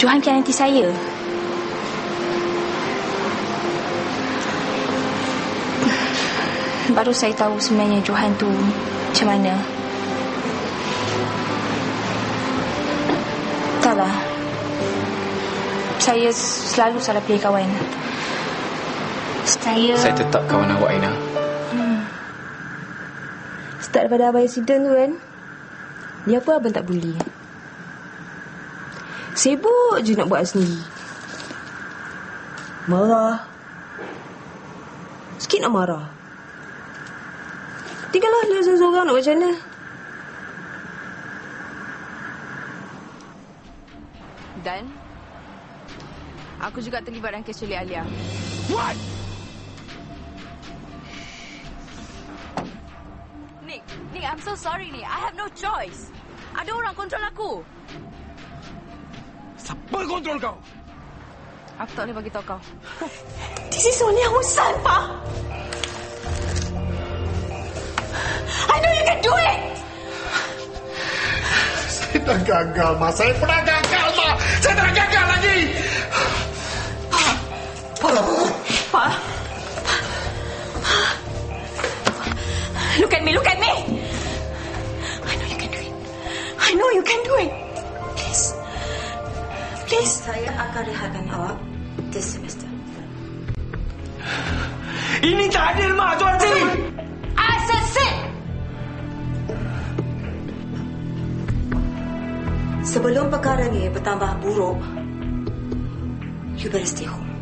Johan kianati saya. Baru saya tahu sebenarnya Johan tu macam mana. Entahlah. Saya selalu salah pilih kawan. Saya tetap kawan awak, Aina. Start daripada abang insiden tu kan, dia apa abang tak boleh. Sibuk je nak buat sendiri. Marah. Sikit nak marah. Tinggallah dia seorang-seorang nak macam mana. Dan aku juga terlibat dalam kes culik Alia. What? Nick, I'm so sorry, Nick. I have no choice. Ada orang kontrol aku. Siapa kontrol kau? Aku tak boleh bagi tahu kau. This is only our son, Pa. I know you can do it. Saya dah gagal, Ma. Saya pernah gagal, Ma. Saya dah gagal lagi. Pa. Look at me. I know you can do it. I know you can do it. Please. Saya akan rehatkan awak this semester. Ini tak adil, Mak. Tuan Cik. I said sit. Sebelum perkara ni bertambah buruk, you better stay home.